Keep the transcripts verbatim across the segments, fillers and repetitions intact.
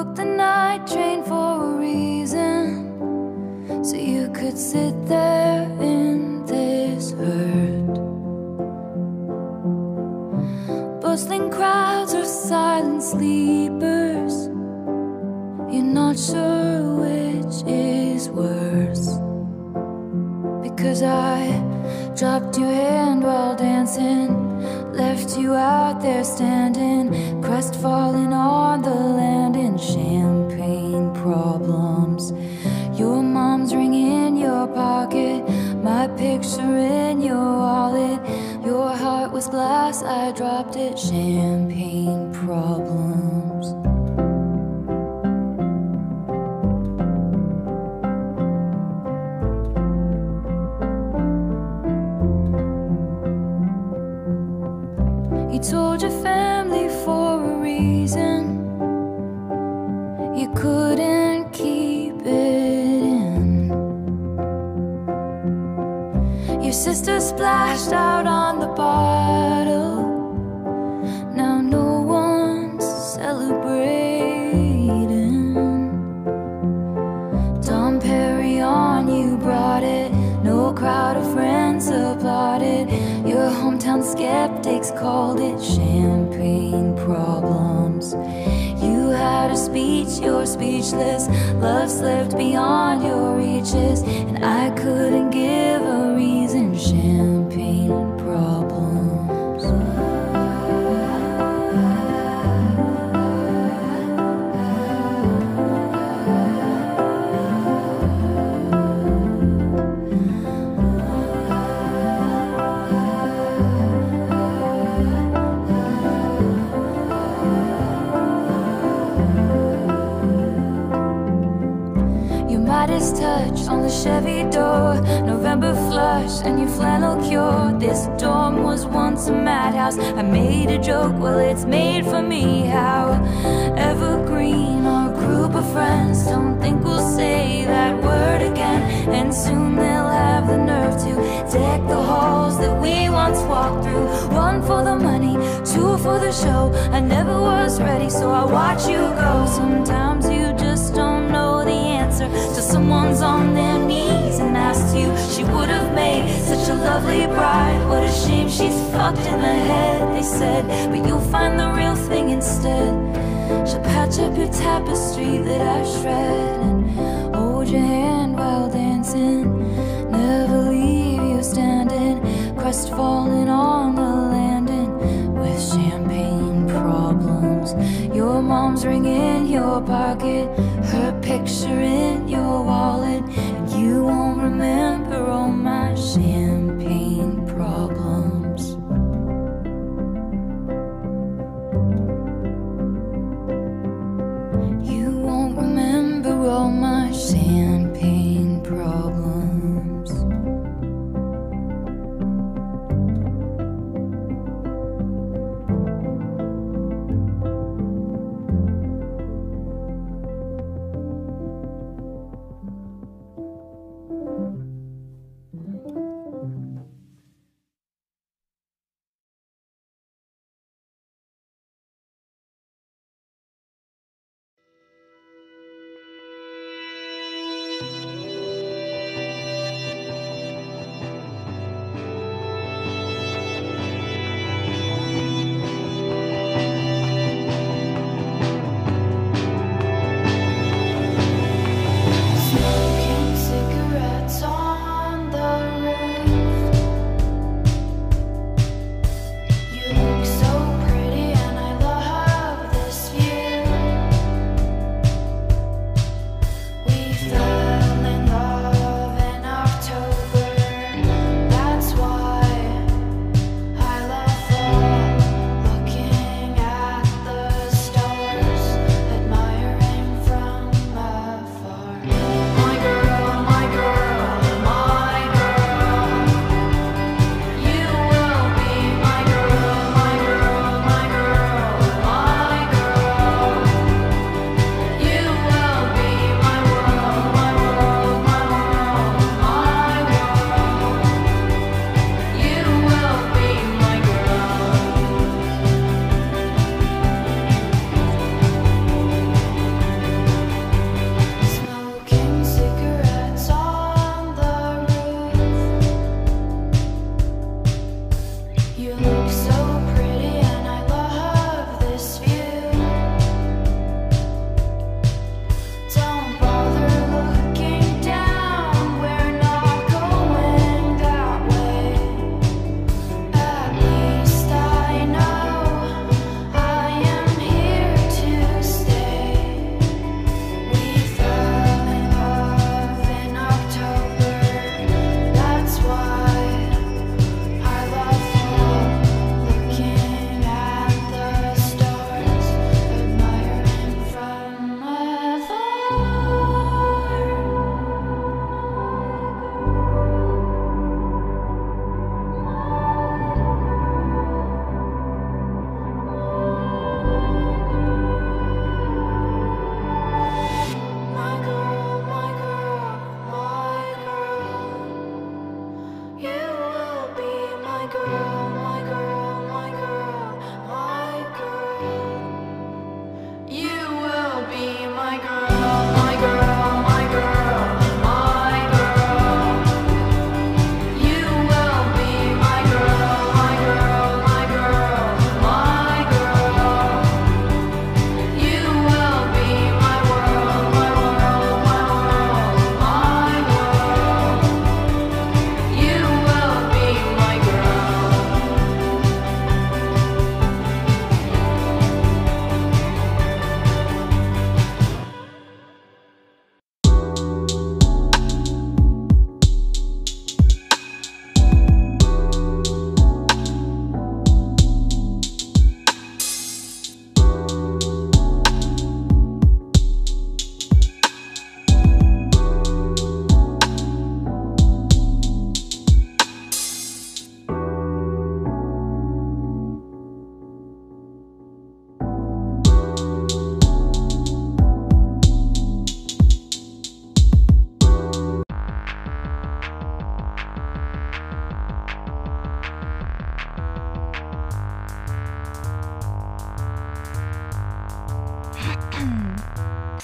booked the night train for a reason, so you could sit there in this hurt. Bustling crowds are silent sleepers. You're not sure which is worse, because I dropped your hand while dancing, left you out there standing, crestfallen on the land in champagne problems. Your mom's ring in your pocket, my picture in your wallet. Your heart was glass, I dropped it, champagne problems. You told your family for a reason, you couldn't keep it in. Your sister splashed out on the bottle, now no one's celebrating. Dom Perignon, you brought it, no crowd of friends applauded. Your hometown skeptics called it champagne problems. You had a speech, you're speechless. Love slipped beyond your reaches, and I couldn't give a reason. Champagne problems. Midas touch on the Chevy door, November flush and your flannel cure. This dorm was once a madhouse. I made a joke, well it's made for me. How evergreen our group of friends, don't think we'll say that word again. And soon they'll have the nerve to deck the halls that we once walked through. One for the money, two for the show. I never was ready, so I watch you go. Sometimes you just don't know the answer till someone's on their knees and asks you. She would have made such a lovely bride. What a shame she's fucked in the head, they said, but you'll find the real thing instead. She'll patch up your tapestry that I shred and hold your hand while dancing, never leave you standing, crestfallen on the landing with champagne problems. Your mom's ring in your pocket, her picture in your wallet, and you won't remember all my champagne problems. You won't remember all my champagne problems.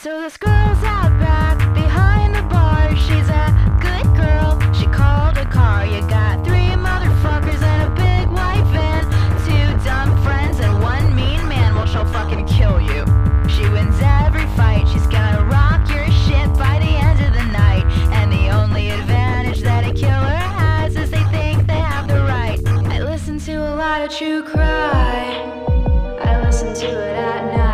So this girl's out back behind the bar. She's a good girl. She called a car. You got three motherfuckers and a big white van, two dumb friends and one mean man. Well, she'll fucking kill you. She wins every fight. She's gonna rock your shit by the end of the night. And the only advantage that a killer has is they think they have the right. I listen to a lot of true crime. I listen to it at night.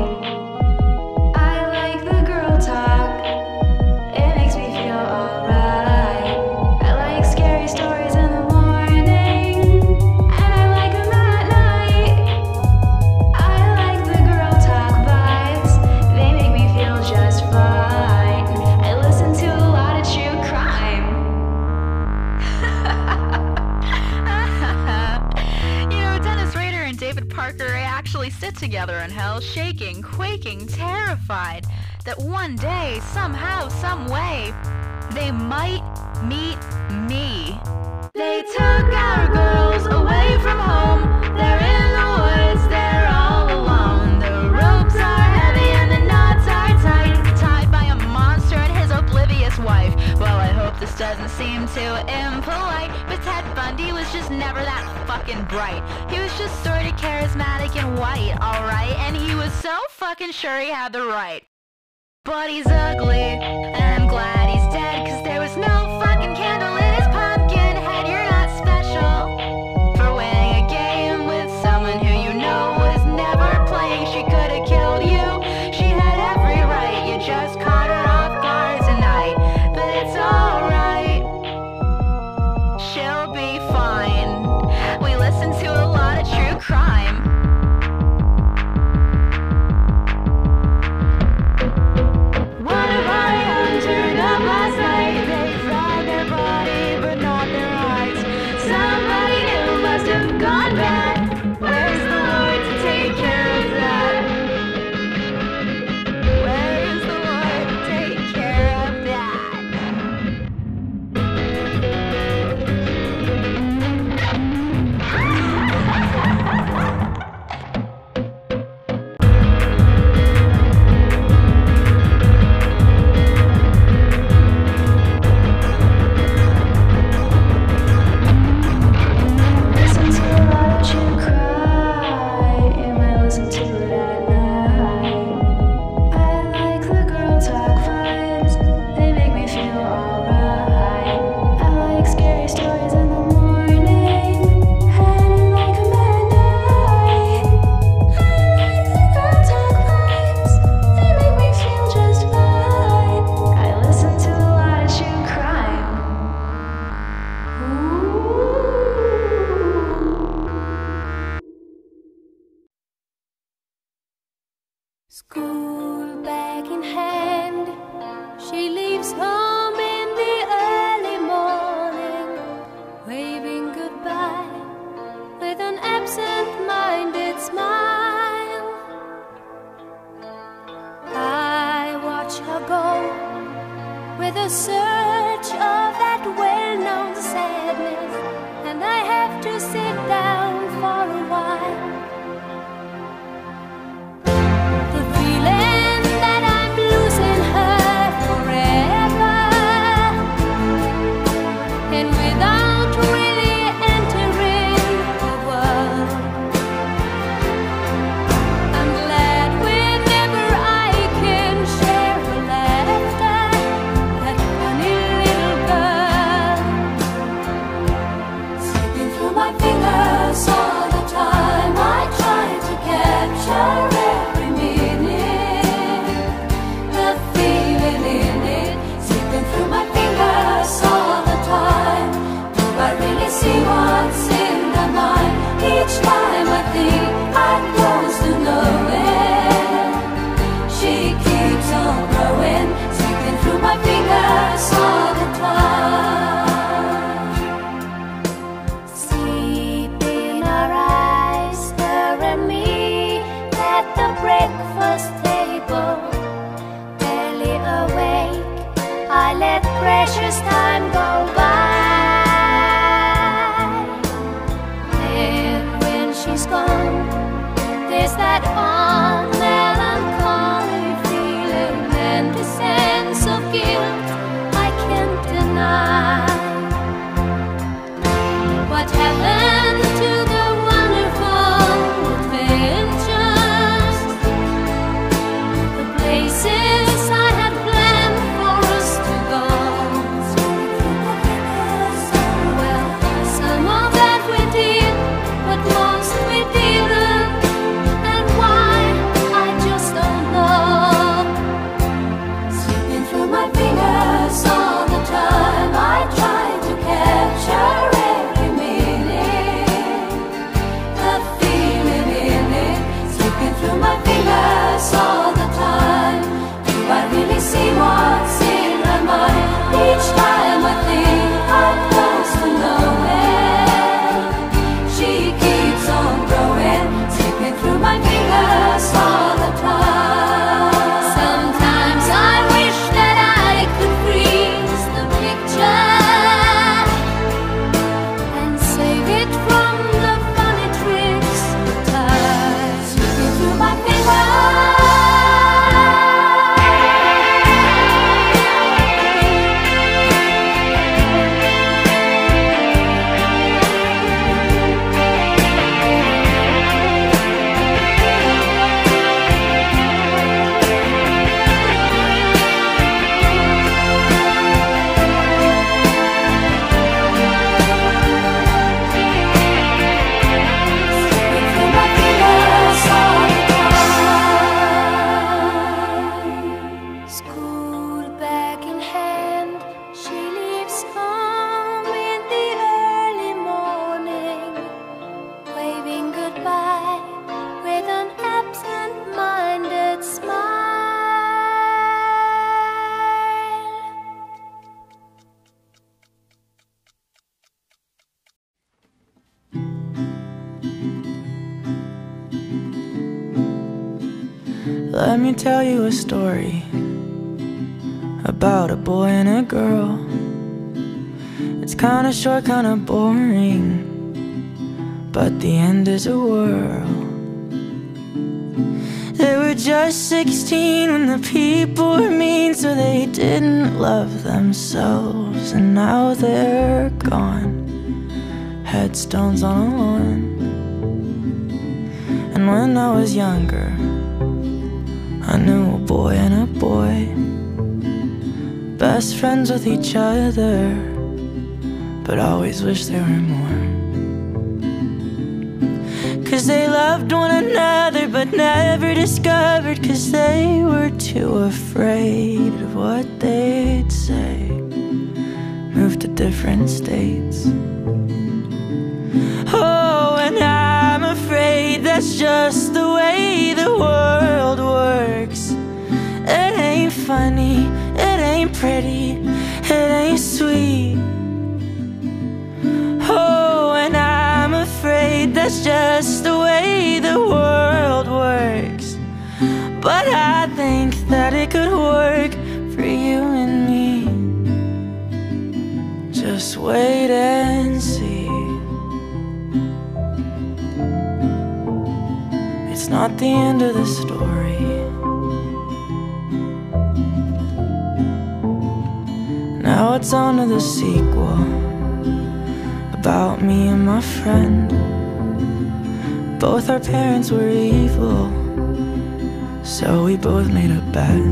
Sit together in hell, shaking, quaking, terrified that one day, somehow, some way, they might meet me. They took our girls away from home. They're in the woods, they're all alone. The ropes are heavy and the knots are tight, tied by a monster and his oblivious wife. Well, I hope this doesn't seem too impolite, but Ted Bundy was just never that fucking bright. He was just sorta charismatic and white, alright, and he was so fucking sure he had the right. But he's ugly, and I'm glad he's dead, cause there was no fucking candle in his pumpkin head. You're not special for winning a game with someone who you know was never playing. She could've killed you, she had every right. You just caught her off guard tonight, but it's alright, she'll be fine. We listen to a lot of true crime. School bag in hand, she leaves home in the early morning, waving goodbye with an absent-minded smile. I watch her go with a surge of that well-known sadness, and I have to sit down for a while. Precious time go by. Then when she's gone, there's that old melancholy feeling Let me tell you a story about a boy and a girl. It's kinda short, kinda boring, but the end is a whirl. They were just sixteen when the people were mean, so they didn't love themselves. And now they're gone, headstones on a lawn. And when I was younger, I knew a boy and a boy, best friends with each other, but always wished there were more. Cause they loved one another but never discovered, cause they were too afraid of what they'd say. Moved to different states. Oh, and I'm afraid that's just the way the world works. It ain't funny, it ain't pretty, it ain't sweet. Oh, and I'm afraid that's just the way the world works. But I think that it could work for you and me. Just wait and see. It's not the end of the story. Now it's on to the sequel, about me and my friend. Both our parents were evil, so we both made a bet.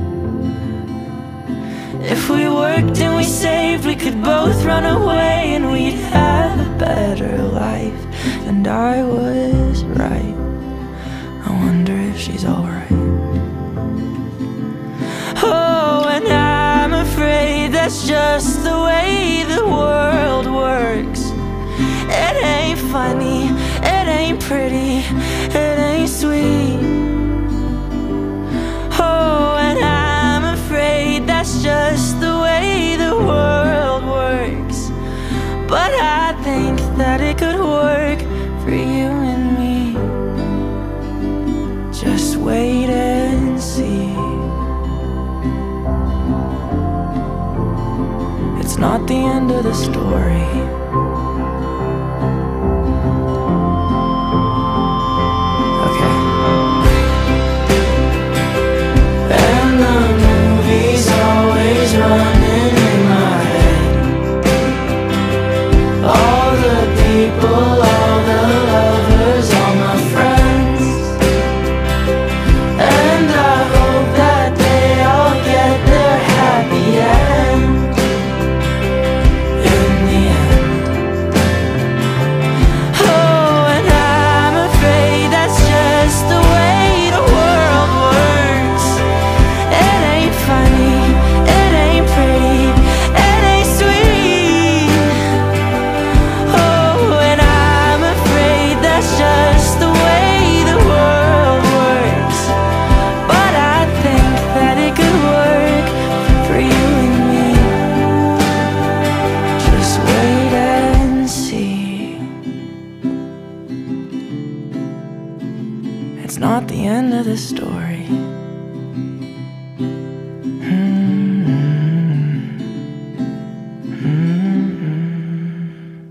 If we worked and we saved, we could both run away, and we'd have a better life. And I was right. I wonder if she's alright. Oh, and I'm afraid that's just the way the world works. It ain't funny, it ain't pretty, it ain't sweet. Oh, and I'm afraid that's just the way the world works. But I think that it could work for you and me. Just wait and see. It's not the end of the story. Okay. And the movie's always running in my head. All the people, all the lovers, all my friends. And I hope that they all get their happy end. It's not the end of the story. Mm-hmm. Mm-hmm.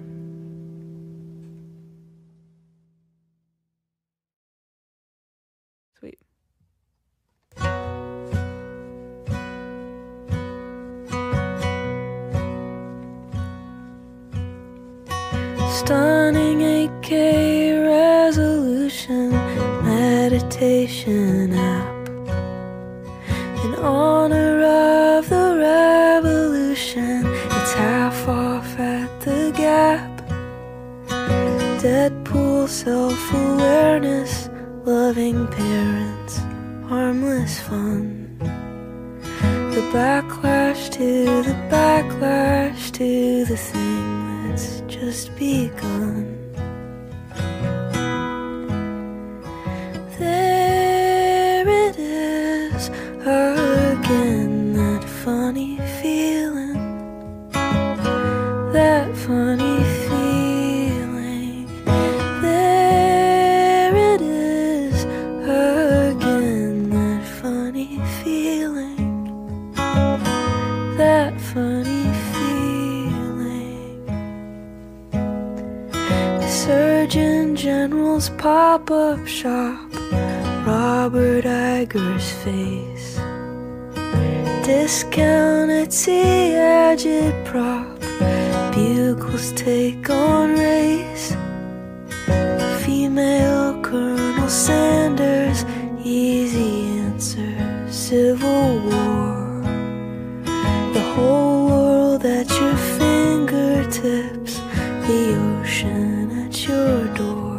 Sweet. Stunning eight K resolution meditation app in honor of the revolution. It's half off at the Gap. Deadpool self-awareness, loving parents, harmless fun. The backlash to the backlash to the thing that's just begun. There it is again, that funny feeling, that funny feeling. There it is again, that that funny feeling. The Surgeon General's pop-up shop, Robert Iger's face, discounted tea agitprop, Bugle's take on race, female Colonel Sanders, easy answer, Civil War, the whole world at your fingertips, the ocean at your door.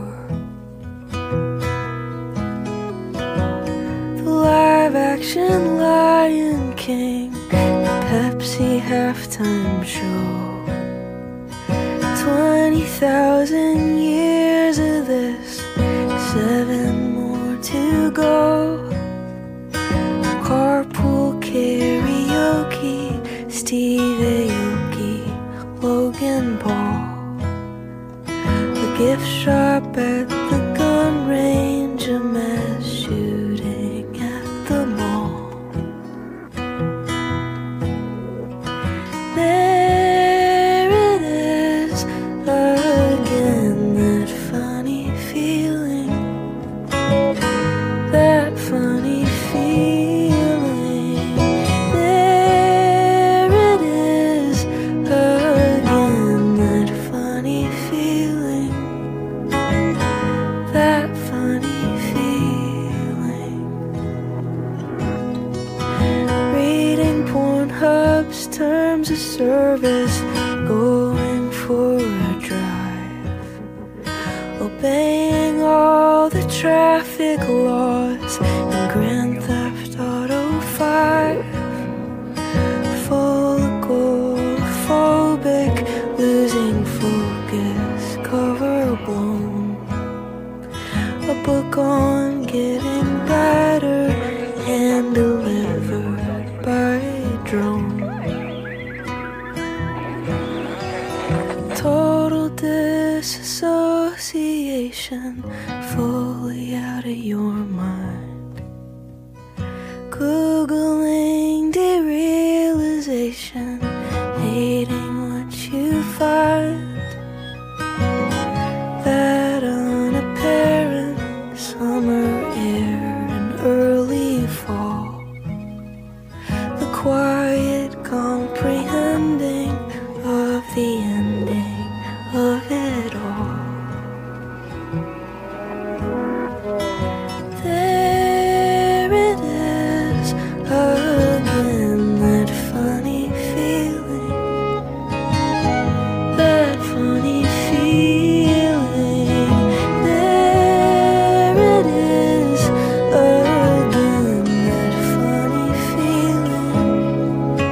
The live-action Lion King, Pepsi halftime show, twenty thousand years of this, seven more to go. Carpool karaoke, Steve Aoki, Logan Paul, the gift shop at the gun range, a mass shooting at the mall. There it is again, that funny feeling, that funny feeling. There it is again, that funny feeling, that funny feeling. Reading Pornhub's terms of service, going for a drive, obeying all the traffic laws in Grand Theft Auto five, full agoraphobic, losing focus, cover blown, a book on getting better, hand delivered by drone. Total disassociation, fully out of your mind, Googling derealization, hating what you find, that unapparent summer air and early fall, the quiet comprehending of the ending of it all. There it is again, that funny feeling, that funny feeling. There it is again, that funny feeling,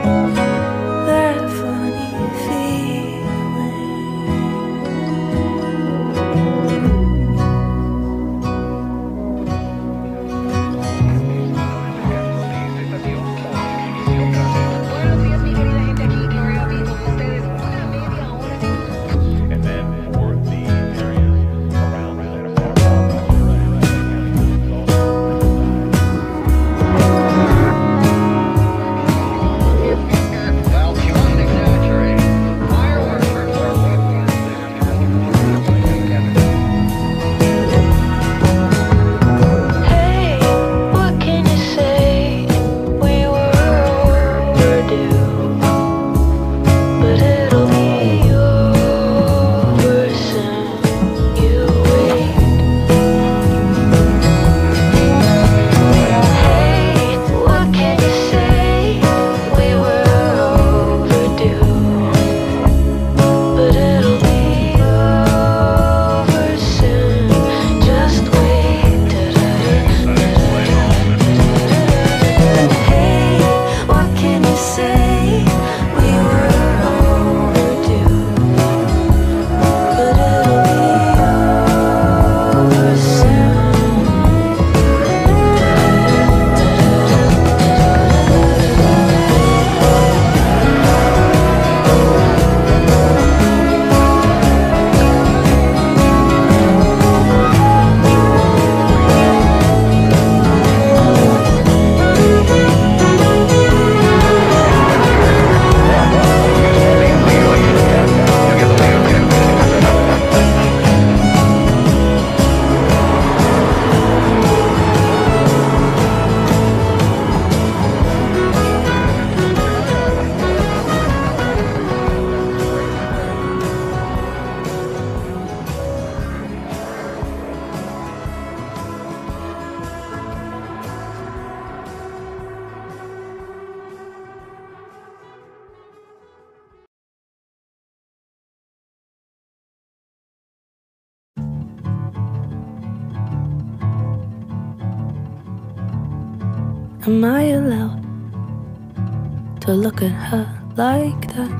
Am I allowed to look at her like that?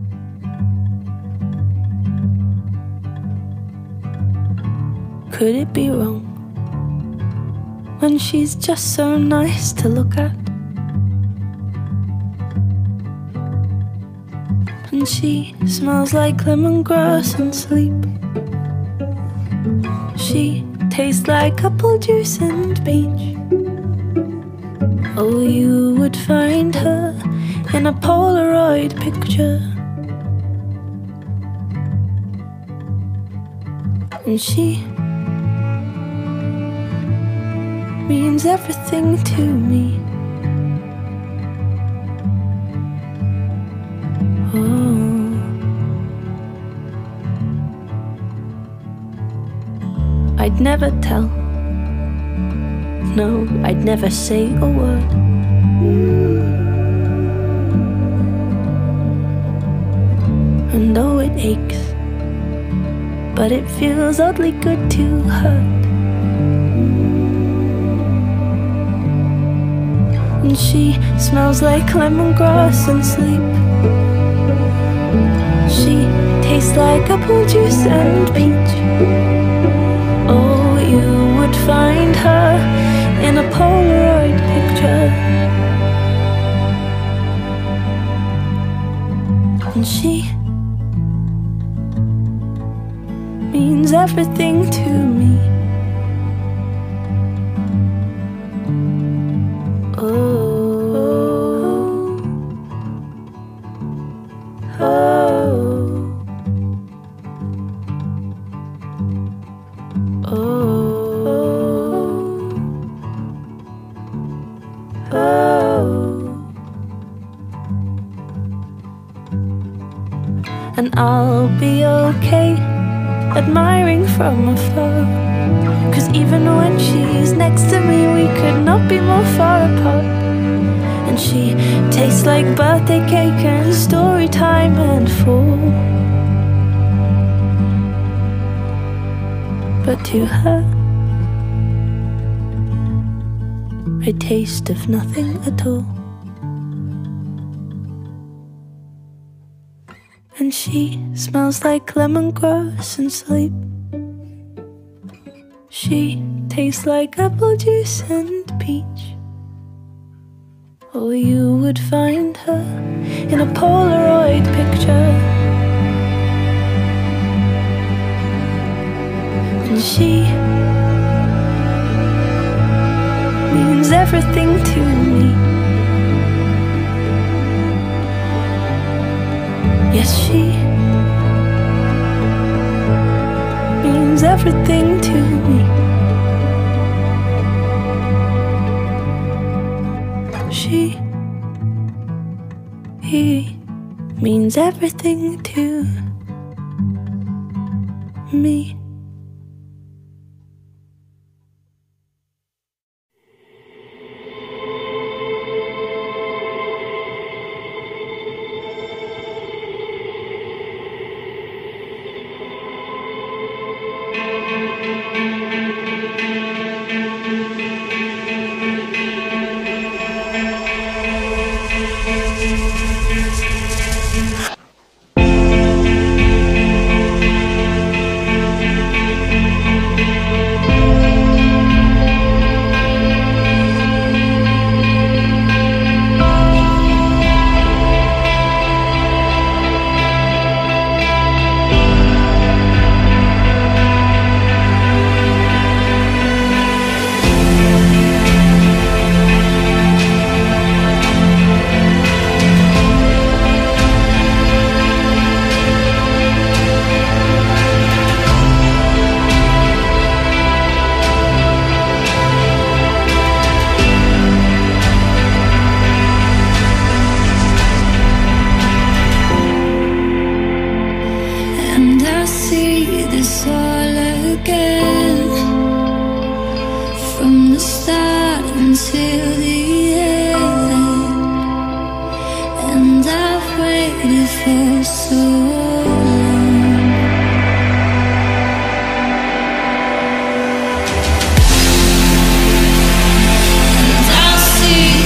Could it be wrong when she's just so nice to look at? And she smells like lemongrass and sleep. She tastes like apple juice and peach. Oh, you would find her in a Polaroid picture. And she means everything to me. Oh, I'd never tell. No, I'd never say a word. And though it aches, but it feels oddly good to hurt. And she smells like lemongrass and sleep. She tastes like apple juice and peach. Oh, you would find her in a Polaroid picture. And she means everything to me. Oh, oh, oh, oh. And I'll be okay admiring from afar, 'cause even when she's next to me, we could not be more far apart. And she tastes like birthday cake and story time and fall. But to her, I taste of nothing at all. And she smells like lemongrass and sleep. She tastes like apple juice and peach. Oh, you would find her in a Polaroid picture. And she means everything to me. Yes, she means everything to me. She he means everything to me. See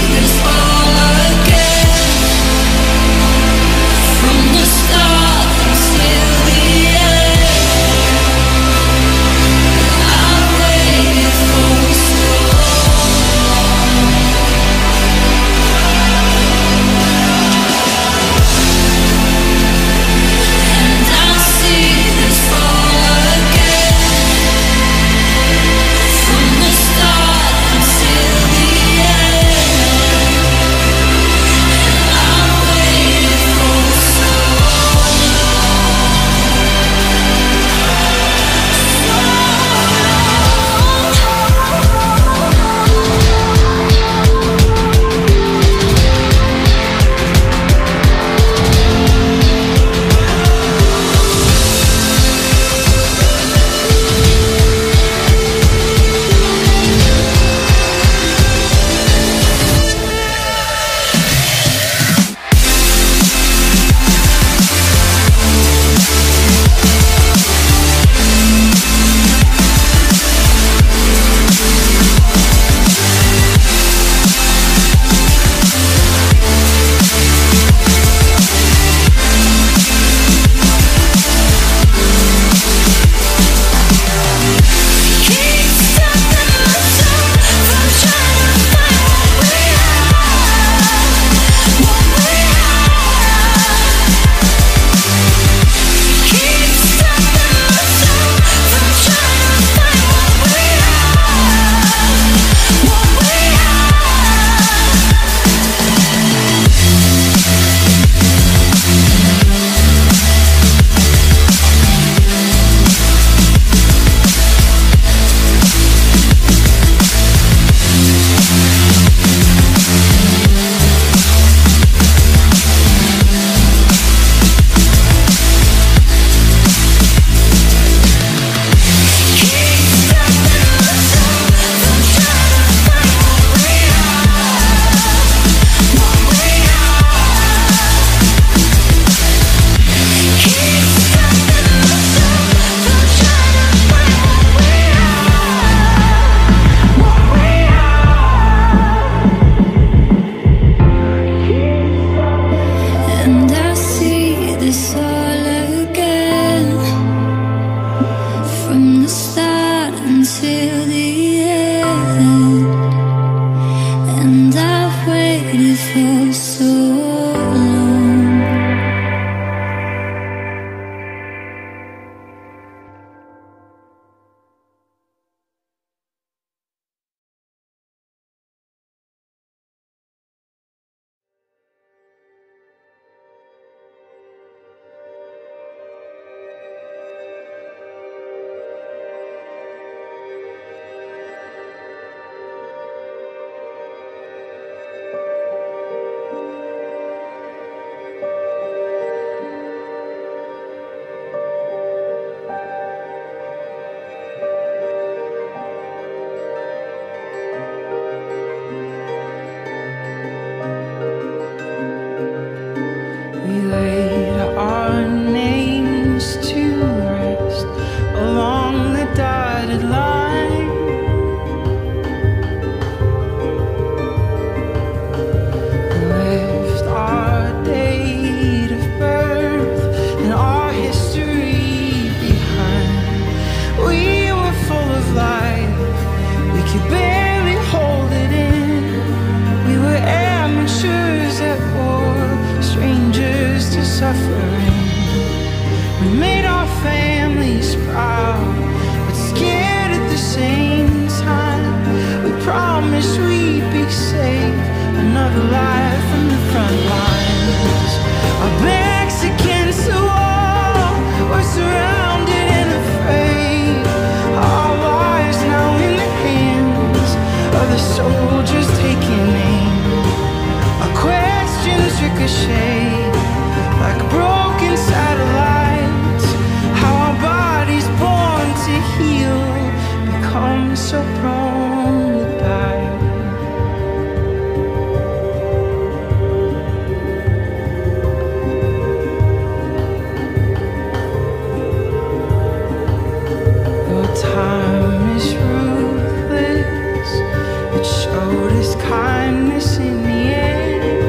feel so alone. We laid our names to rest along the dotted line. We left our date of birth and our history behind. We were full of life, we could barely hold it in. We were amateurs at war, strangers to suffering. We made our families proud, but scared at the same time. We promised we'd be safe, another life from the front lines. Our backs against the wall, we're surrounded and afraid. Our lives now in the hands of the soldiers taking aim. Our questions ricochet like broken satellites. How our bodies born to heal become so prone to die. Though time is ruthless, it showed us kindness in the end.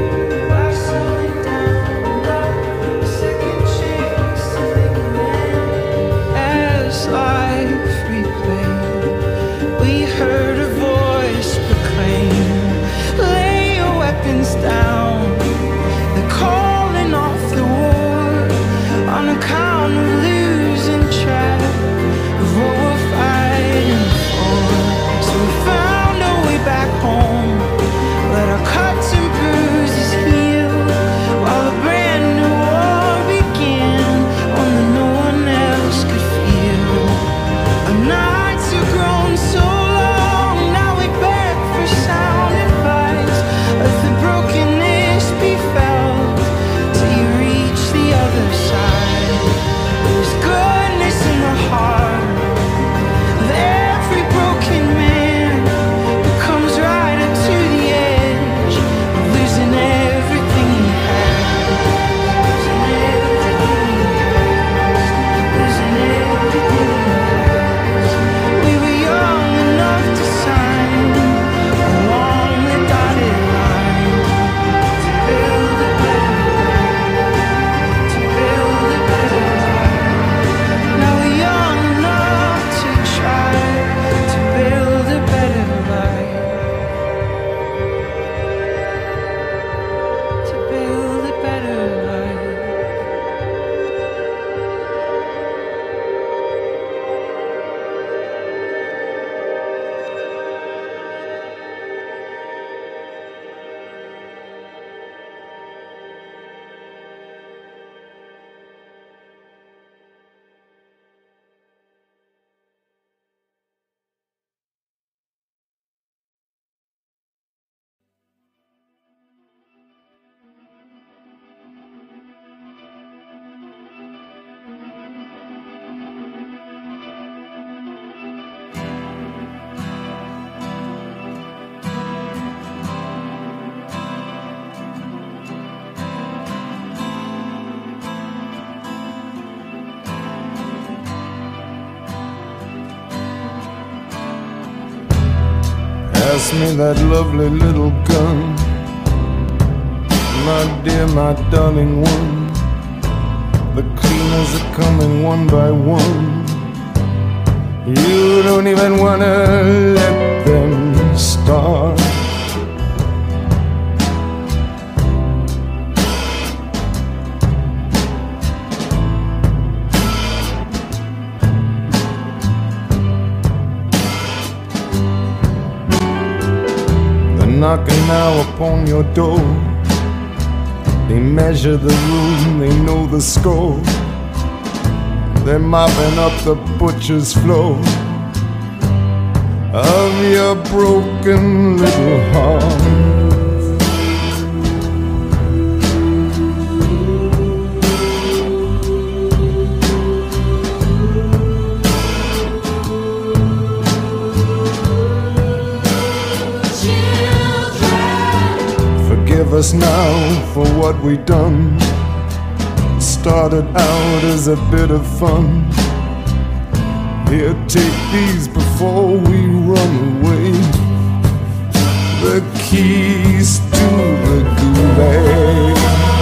Down, they're calling off the war on account of losing track of what we're fighting for. So we found our way back home, let our cuts and bruises heal, while a brand new war began, one that no one else could feel. Our nights have grown so long, now we beg for sound advice. Let the brokenness be felt till you reach the other side. There's goodness in the heart of every broken man who comes right up to the edge of losing everything he has. Losing everything he has. Losing everything he has. We were young enough to sign along the dotted line. Build a better life, to build a better life. Now we're young enough to try to build a better life. To build a better life. Pass me that lovely little gun, my dear, my darling one. The cleaners are coming one by one. You don't even wanna let them start. now upon your door. They measure the room, they know the score. They're mopping up the butcher's floor of your broken little heart. Forgive us now for what we done. Started out as a bit of fun. Here, take these before we run away. The keys to the gulag.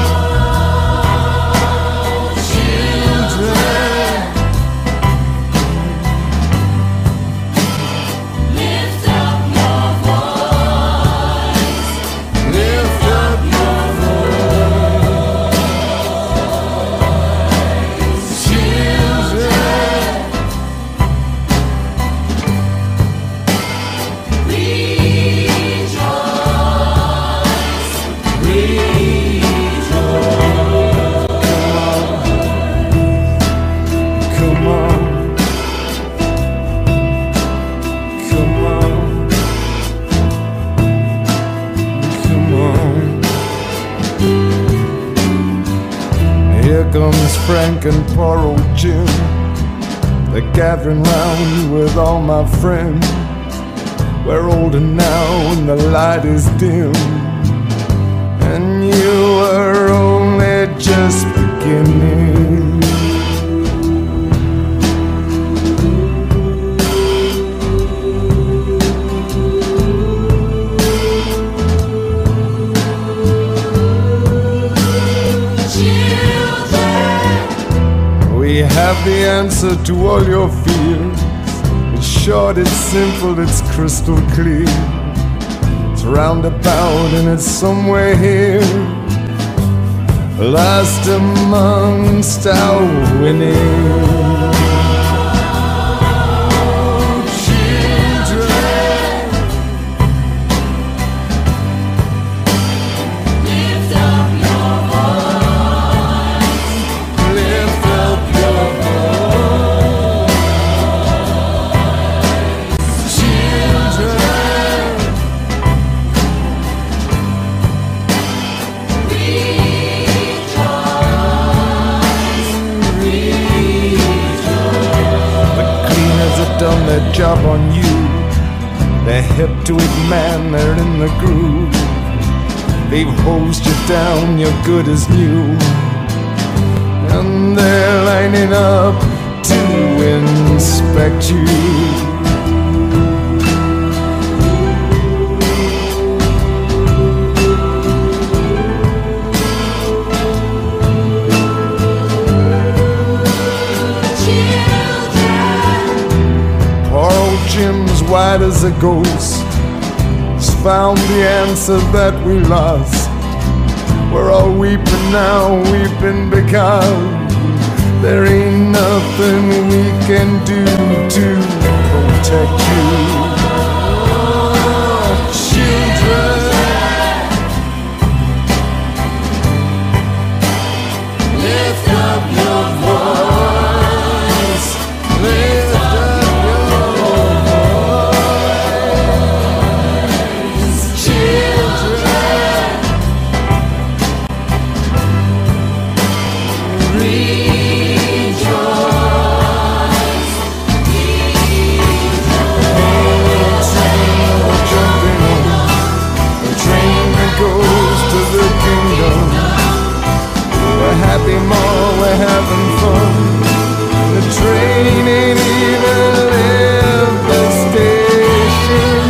Comes Frank and poor old Jim. They're gathering round with all my friends. We're older now and the light is dim, and you are only just beginning. We have the answer to all your fears. It's short, it's simple, it's crystal clear. It's roundabout and it's somewhere here, lost amongst our winning. Done their job on you. They're hip to it, man, they're in the groove. They've hosed you down, you're good as new, and they're lining up to inspect you. Jim's white as a ghost has found the answer that we lost. We're all weeping now, weeping because there ain't nothing we can do to protect you. Children, lift up your voice. Lift happy more, we're having fun. The train ain't even left the station.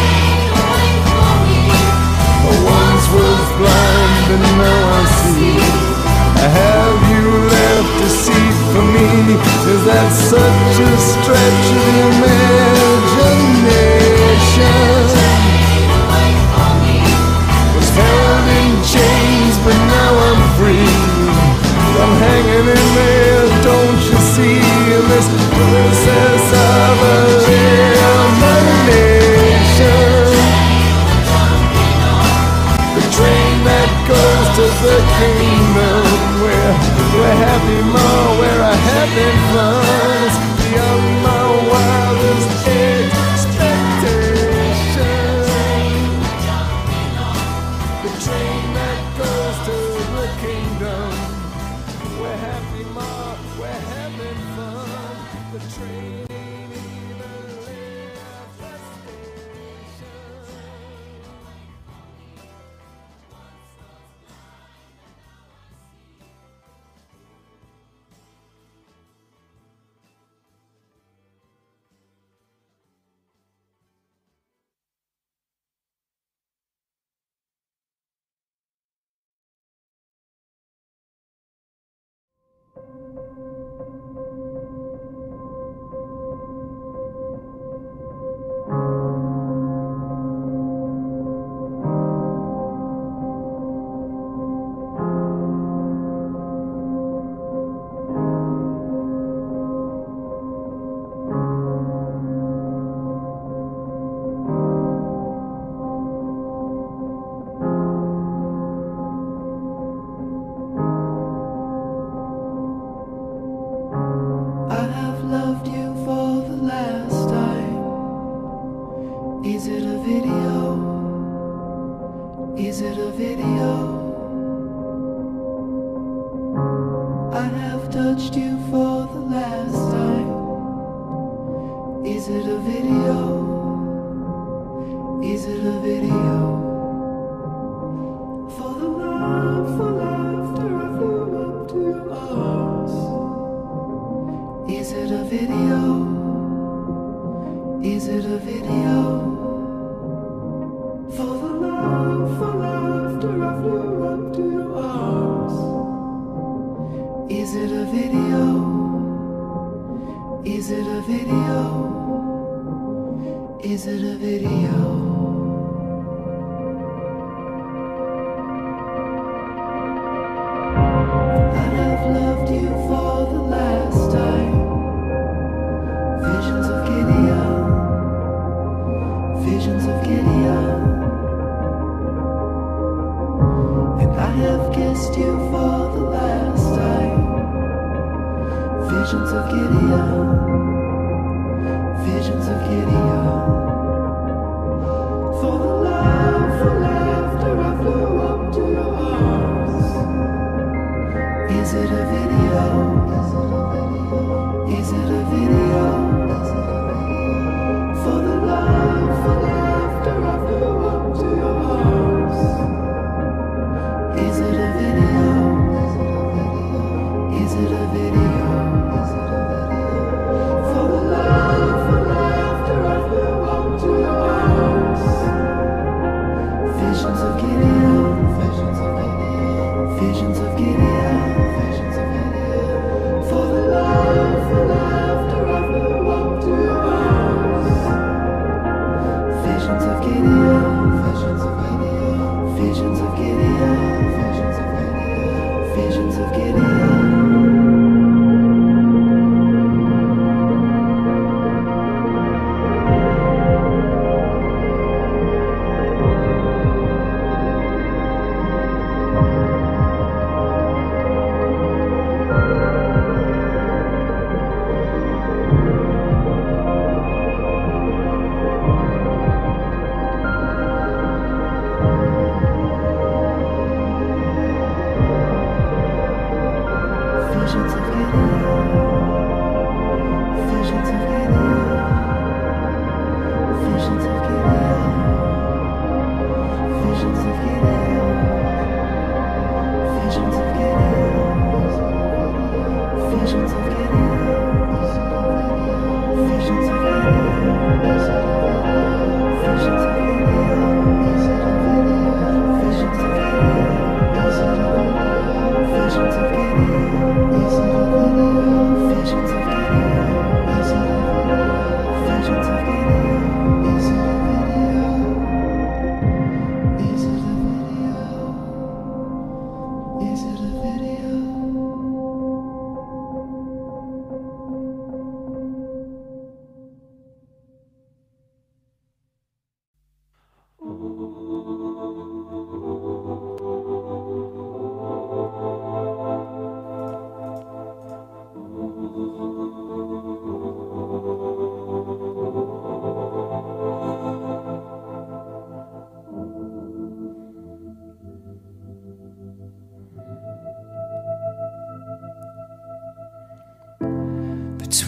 I once was blind and now I see. Have you left a seat for me? Is that such a stretch of imagination? Was held in chains but now I'm free. I'm hanging in there, don't you see, this process of elimination? to the kingdom where we're happy more, where I having fun. It's beyond my wildest expectation. The train that goes to the kingdom. We're happy more, we're having fun. The train ain't even left the station.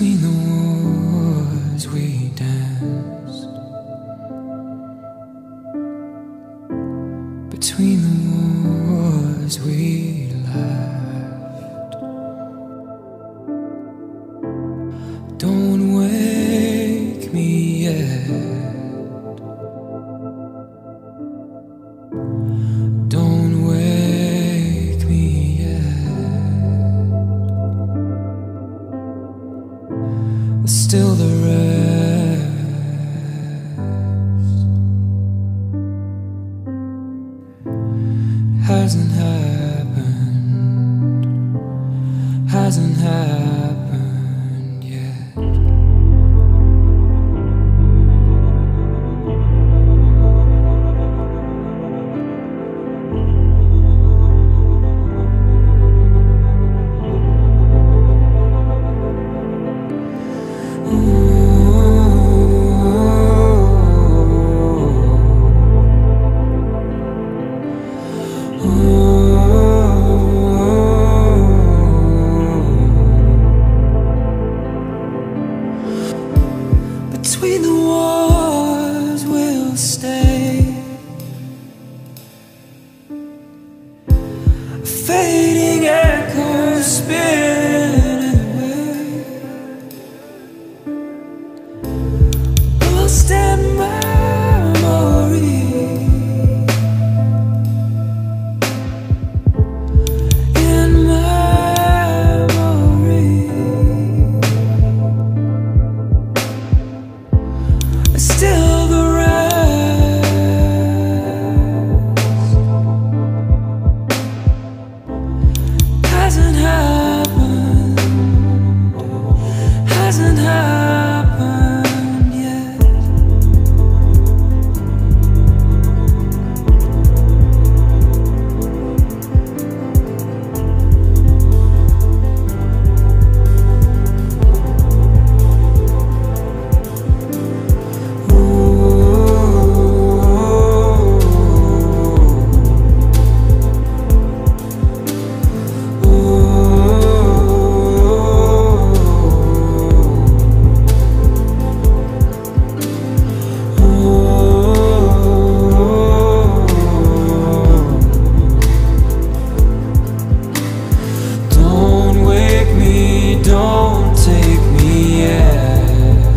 Between the wars we danced, between the wars we laughed. Don't wake me yet, don't wake me yet. Still the rest hasn't happened, hasn't happened yet. Between the wars we'll stay, fading echoes spinning away, lost in memory, in memory. Still the rest hasn't happened, hasn't happened yet. Don't take me yet,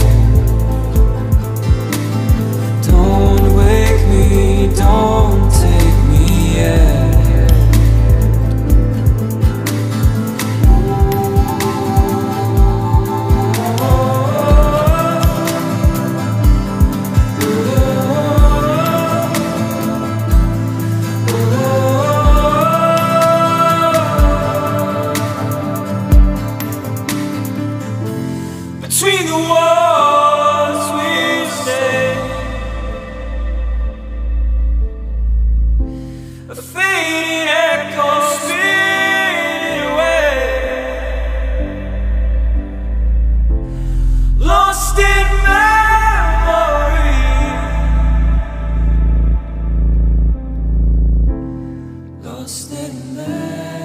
don't wake me, don't take me yet. Between the walls we stay, a fading echo spinning away, lost in memory, lost in memory.